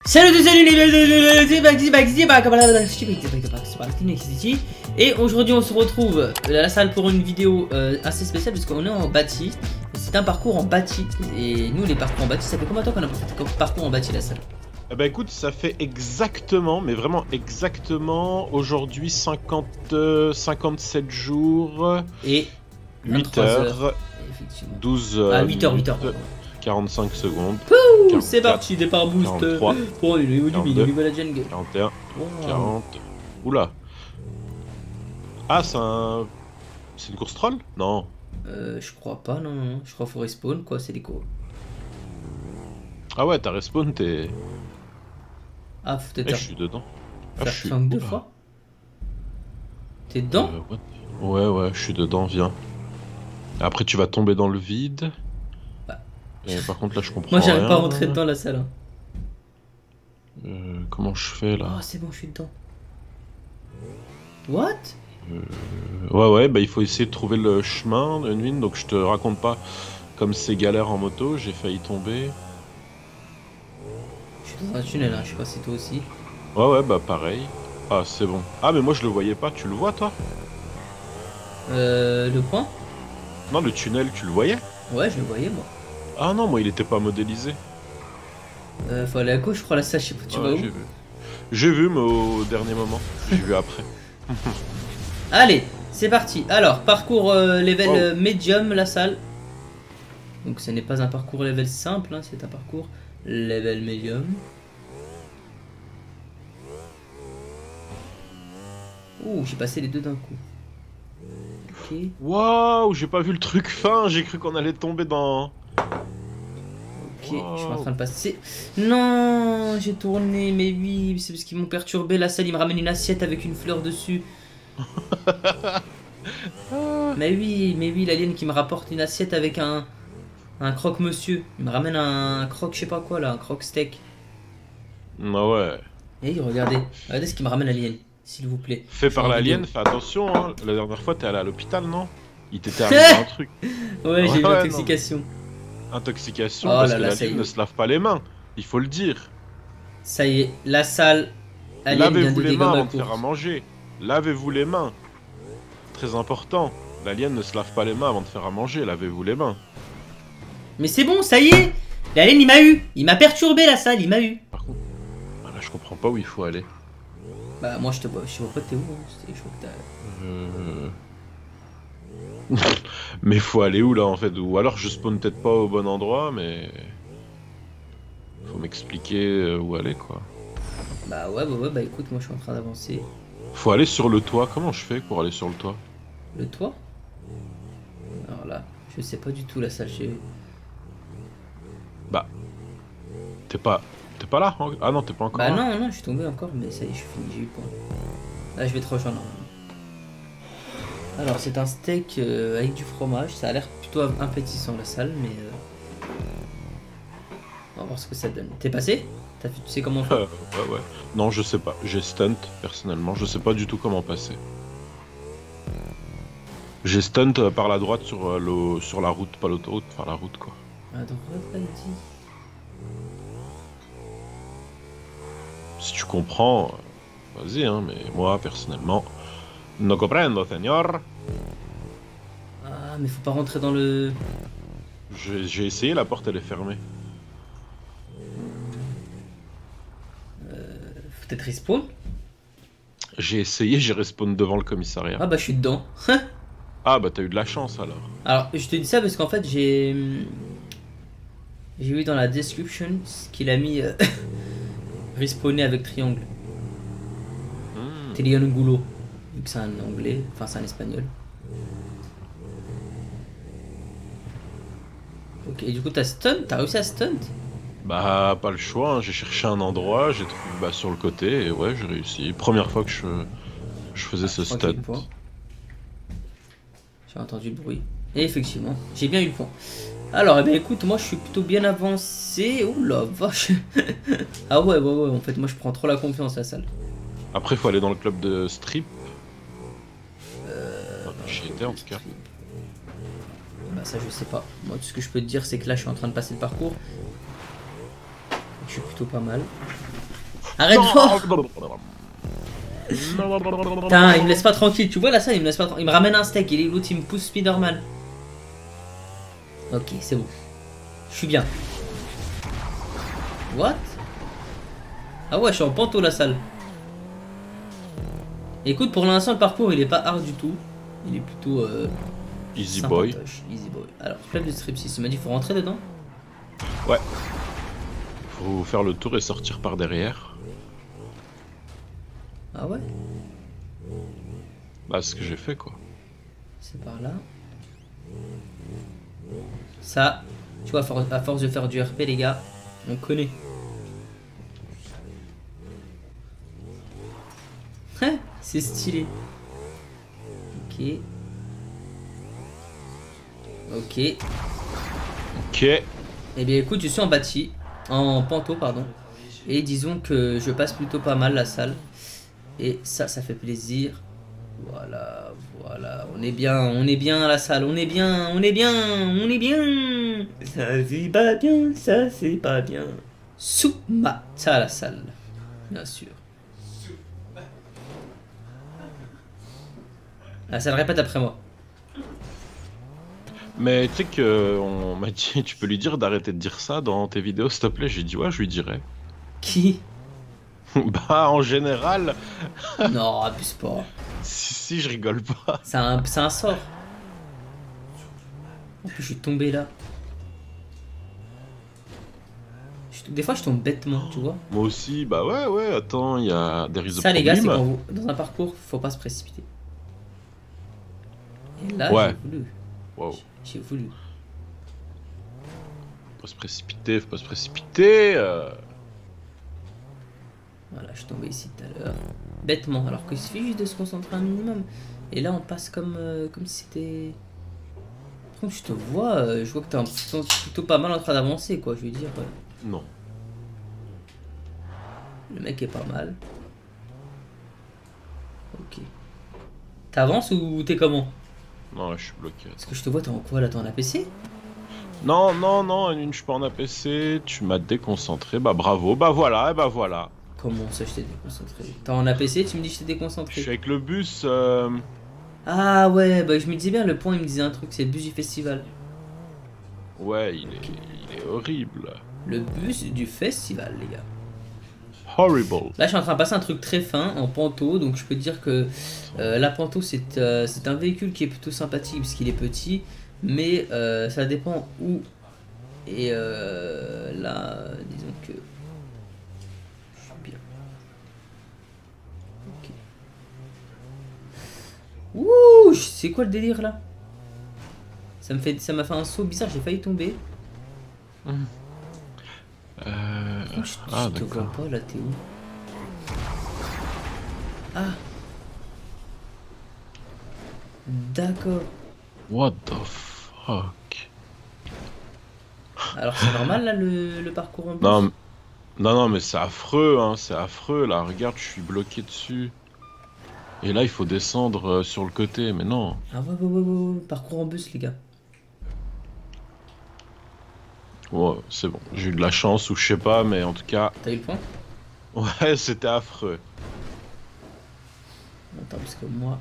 Salut et aujourd'hui on se retrouve à la salle pour une vidéo assez spéciale parce qu'on est en bâti. C'est un parcours en bâti et nous les parcours en bâti, ça fait combien de temps qu'on a fait un parcours en bâti la salle? Eh ben écoute, ça fait exactement, mais vraiment exactement aujourd'hui 57 jours et 8 heures, 12 à 8 heures 45 secondes. C'est parti, départ boost 43, pour le niveau du 42, au niveau de la jungle. 41, Wow. 40. Oula. Ah, c'est une course troll? Non. Je crois pas, non. Je crois qu'il faut respawn quoi, c'est des cours. Ah ouais, t'as respawn, t'es... Ah, faut Eh, peut-être je suis dedans. faire flank deux fois. T'es dedans? Ouais, je suis dedans, viens. Après, tu vas tomber dans le vide. Bah. Et par contre, là, je comprends Moi, j'arrive rien. pas à rentrer dedans la salle. Hein. Comment je fais là? Oh, c'est bon, je suis dedans. What? Ouais, bah il faut essayer de trouver le chemin, Unwin, donc je te raconte pas comme c'est galère en moto, j'ai failli tomber. Je suis dans un tunnel, hein. Je sais pas si toi aussi. Ouais, bah pareil. Ah, c'est bon. Ah, mais moi je le voyais pas, tu le vois toi? Le point? Non, le tunnel, tu le voyais? Ouais, je le voyais moi. Ah non, moi il était pas modélisé. Faut aller à gauche, je crois, la salle, je sais pas, tu vas où? J'ai vu. J'ai vu, mais au dernier moment. J'ai vu après. Allez, c'est parti. Alors, parcours level medium, la salle. Donc, ce n'est pas un parcours level simple, hein, c'est un parcours level medium. Ouh, j'ai passé les deux d'un coup. Ok. Waouh, j'ai pas vu le truc fin, j'ai cru qu'on allait tomber dans... Ok, je suis en train de passer. Non, j'ai tourné, mais oui, c'est parce qu'ils m'ont perturbé la salle. Ils me ramènent une assiette avec une fleur dessus. mais oui, l'alien qui me rapporte une assiette avec un croque-monsieur. Il me ramène un croque, je sais pas quoi là, un croque-steak. Ah ouais. Et regardez ce qu'il me ramène l'alien, s'il vous plaît. Fait par l'alien, fais attention, hein. La dernière fois, t'es allé à l'hôpital, non? Il t'était arrivé un truc. Ouais, j'ai eu l'intoxication. Intoxication, Oh parce là que là, l'alien ne se lave pas les mains, il faut le dire. Ça y est, la salle alien vient Lavez-vous de les mains avant de dégommer. faire à manger. Lavez-vous les mains. Très important. L'alien ne se lave pas les mains avant de faire à manger, lavez-vous les mains. Mais c'est bon, ça y est. L'alien, il m'a eu. Il m'a perturbé la salle, il m'a eu. Par contre, là je comprends pas où il faut aller. Bah moi je te vois, je vois pas t'es où, hein. Je crois que t'as... Mais faut aller où là en fait? Ou alors je spawn peut-être pas au bon endroit, mais... Faut m'expliquer où aller quoi. Bah ouais, bah écoute, moi je suis en train d'avancer. Faut aller sur le toit, comment je fais pour aller sur le toit? Le toit? Alors là, je sais pas du tout la salle chez... Bah... T'es pas là? Ah non, t'es pas encore Bah là. non, je suis tombé encore, mais ça y est, je suis fini, j'ai eu le point. Là je vais te rejoindre. Alors c'est un steak avec du fromage, ça a l'air plutôt appétissant la salle, mais... On va voir ce que ça donne. T'es passé? Tu sais comment faire? Ouais. Non, je sais pas. J'ai stunt, personnellement. Je sais pas du tout comment passer. J'ai stunt par la droite sur la route, pas l'autoroute, par la route, quoi. À droite, là, il dit. Si tu comprends, vas-y, hein, mais moi, personnellement... No comprendo, señor. Ah, mais faut pas rentrer dans le... J'ai essayé, la porte, elle est fermée. Faut peut-être respawn? J'ai essayé, j'ai respawn devant le commissariat. Ah bah je suis dedans. Ah bah t'as eu de la chance, alors. Alors, je te dis ça parce qu'en fait, j'ai vu dans la description qu'il a mis respawner avec triangle. Triangulo. Vu que c'est un anglais, enfin c'est un espagnol. Ok, et du coup t'as stunt? T'as réussi à stunt? Bah pas le choix, hein. J'ai cherché un endroit, j'ai trouvé sur le côté, et ouais, j'ai réussi. Première fois que je faisais ce stunt. J'ai entendu le bruit. Et effectivement, j'ai bien eu le point. Alors, eh bien, écoute, moi je suis plutôt bien avancé. Ouh la vache. Ah ouais, en fait, moi je prends trop la confiance la salle. Après, faut aller dans le club de strip. J'y étais en tout cas. Bah ça je sais pas. Moi tout ce que je peux te dire c'est que là je suis en train de passer le parcours. Je suis plutôt pas mal. Arrête-toi. Non. Putain, il me laisse pas tranquille. Tu vois la salle, il me laisse pas tranquille. Il me ramène un steak et l'autre il me pousse Spider-Man. Ok, c'est bon. Je suis bien. What? Ah ouais, je suis en panto la salle. Écoute, pour l'instant, le parcours il est pas hard du tout. Il est plutôt. Easy boy. Easy boy. Alors, club de striptease, il m'a dit qu'il faut rentrer dedans. Ouais. Faut faire le tour et sortir par derrière. Ah ouais? Bah, c'est ce que j'ai fait quoi. C'est par là. Ça, tu vois, à force de faire du RP, les gars, on connaît. Hein, c'est stylé. Ok. Ok. Ok. Eh bien, écoute, je suis en bâti. En panto, pardon. Et disons que je passe plutôt pas mal la salle. Et ça fait plaisir. Voilà, voilà. On est bien à la salle. On est bien. Ça c'est pas bien, ça c'est pas bien. Soumata à la salle. Bien sûr. La salle répète après moi. Mais tu sais que on m'a dit, tu peux lui dire d'arrêter de dire ça dans tes vidéos, s'il te plaît. J'ai dit ouais, je lui dirai. Qui? Bah en général. Non, abuse pas. Si je rigole pas. C'est un sort. En plus, je suis tombé là. Des fois, je tombe bêtement, tu vois. Moi aussi, bah ouais, attends, il y a des risques de Ça, les gars, c'est problème. quand dans un parcours, faut pas se précipiter. Et là, Ouais. j'ai voulu. Wow. J'ai voulu. Faut se précipiter. Voilà, je suis tombé ici tout à l'heure. Bêtement, alors qu'il suffit juste de se concentrer un minimum. Et là, on passe comme si c'était. Par contre, je te vois, je vois que t'es plutôt pas mal en train d'avancer, quoi. Je veux dire. Non. Le mec est pas mal. Ok. T'avances ou t'es comment? Non, là, je suis bloqué. Parce que je te vois, t'es en quoi là? T'es en APC? Non, je suis pas en APC, tu m'as déconcentré, bah bravo, bah voilà, et bah voilà. Comment ça, je t'ai déconcentré? T'es en APC, tu me dis que je t'ai Je déconcentré? suis avec le bus, Ah ouais, bah je me disais bien, le point il me disait un truc, c'est le bus du festival. ouais, il est horrible. Le bus du festival, les gars. Horrible. Là, je suis en train de passer un truc très fin en panto, donc je peux te dire que la panto c'est un véhicule qui est plutôt sympathique parce qu'il est petit, mais ça dépend où. Et là, disons que je suis bien. Ok. Ouh, c'est quoi le délire là? Ça m'a fait un saut bizarre, j'ai failli tomber. Je te vois pas là, t'es où? Ah. D'accord. What the fuck? Alors c'est normal là le parcours en bus? Non, mais c'est affreux, hein, c'est affreux là. Regarde, je suis bloqué dessus. Et là, il faut descendre sur le côté, mais non. Ah ouais, parcours en bus les gars. Ouais, c'est bon. J'ai eu de la chance ou je sais pas, mais en tout cas, T'as eu le point? ouais, c'était affreux. Attends, parce que moi...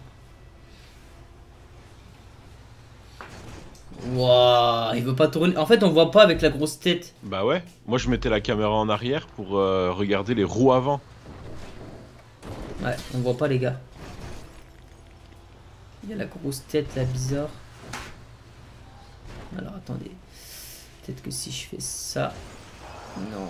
Waouh, il veut pas tourner. En fait, on voit pas avec la grosse tête. Bah ouais, moi je mettais la caméra en arrière pour regarder les roues avant. Ouais, on voit pas les gars. Il y a la grosse tête là, bizarre. Alors attendez. Peut-être que si je fais ça... Non.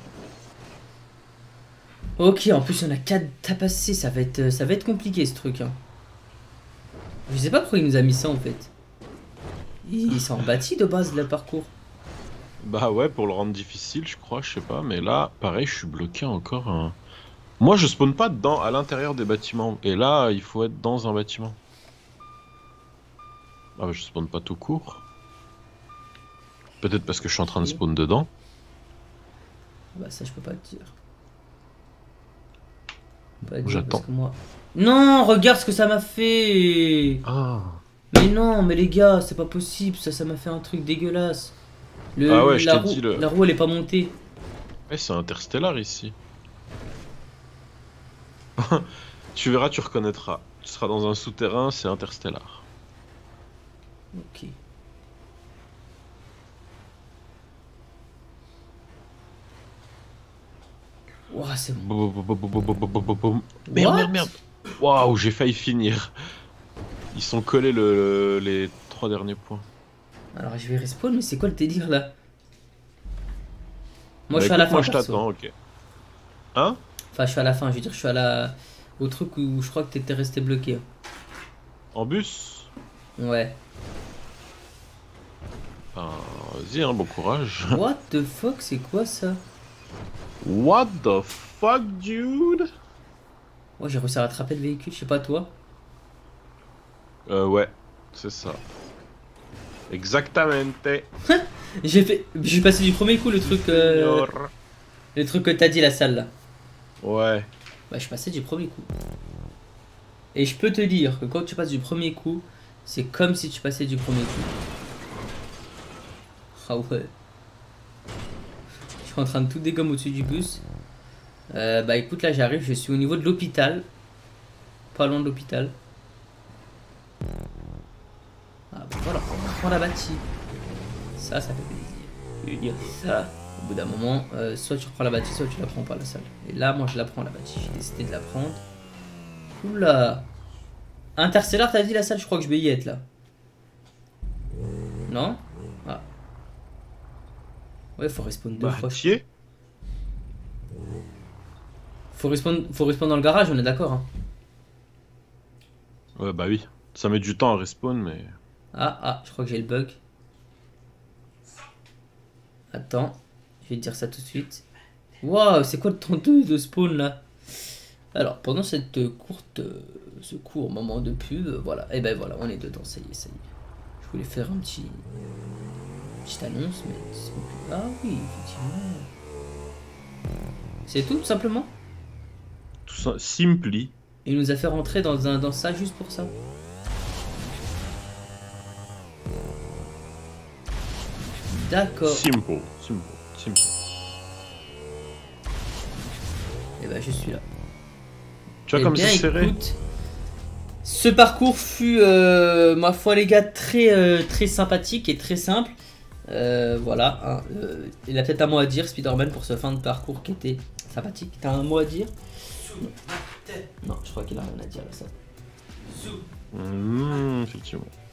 Ok, en plus il y en a 4 à passer, ça va être compliqué ce truc. Hein. Je sais pas pourquoi il nous a mis ça en fait. Ils sont bâtis de base le parcours. Bah ouais, pour le rendre difficile, je crois, je sais pas. Mais là, pareil, je suis bloqué encore. Moi, je spawn pas dedans, à l'intérieur des bâtiments. Et là, il faut être dans un bâtiment. Ah bah je spawn pas tout court. Peut-être parce que je suis en train de spawn dedans. Bah ça je peux pas te dire. J'attends. Moi... Non, regarde ce que ça m'a fait. Ah. Mais non, mais les gars, c'est pas possible, ça m'a fait un truc dégueulasse. Ah ouais, je t'ai dit la roue elle est pas montée. Eh, c'est Interstellar ici. Tu verras, tu reconnaîtras. Tu seras dans un souterrain, c'est Interstellar. Ok. Ouah, c'est bon. Merde, What? merde, merde. Waouh, j'ai failli finir. Ils sont collés les 3 derniers points. Alors je vais respawn, mais c'est quoi le délire là? Moi Bah je suis à la écoute, fin moi je perso. t'attends, ok. Hein? Enfin je suis à la fin, je veux dire je suis à la... au truc où je crois que t'étais resté bloqué. En bus? Ouais. Ben, vas-y, hein, bon courage. What the fuck, c'est quoi ça? What the fuck, dude? Moi j'ai réussi à rattraper le véhicule, je sais pas toi. Ouais, c'est ça. Exactamente. J'ai passé du premier coup Signor. le truc que t'as dit la salle là. Ouais. Bah je suis passé du premier coup. Et je peux te dire que quand tu passes du premier coup, c'est comme si tu passais du premier coup. Ah ouais. Je suis en train de tout dégommer au-dessus du bus. Bah écoute là j'arrive, je suis au niveau de l'hôpital. Pas loin de l'hôpital. Ah bah voilà, on prend la bâtie. Ça fait plaisir. Je veux dire ça. Au bout d'un moment, soit tu reprends la bâtie, soit tu la prends pas la salle. Et là, moi je la prends la bâtie. J'ai décidé de la prendre. Oula. Interstellar, t'as dit la salle, je crois que je vais y être là. Non? Ah. Ouais, faut respawn deux Bah, fois. t'y es? Faut respawn dans le garage, on est d'accord. Hein. Ouais, bah oui. Ça met du temps à respawn, mais... Ah, je crois que j'ai le bug. Attends, je vais te dire ça tout de suite. Waouh, c'est quoi le temps de spawn là? Alors, pendant cette ce court moment de pub, voilà. Et ben voilà, on est dedans, ça y est, ça y est. Je voulais faire un petite annonce, mais c'est bon. Ah oui, effectivement. C'est tout simplement. Tout ça, simply. Il nous a fait rentrer dans ça juste pour ça. D'accord. Simple. Et ben je suis là. Tu vois Eh comme bien, c'est serré? écoute, ce parcours fut, ma foi les gars, très sympathique et très simple. Voilà, hein, il a peut-être un mot à dire, Spider-Man, pour ce fin de parcours qui était sympathique. T'as un mot à dire? Non, je crois qu'il a rien à dire là, ça. Effectivement.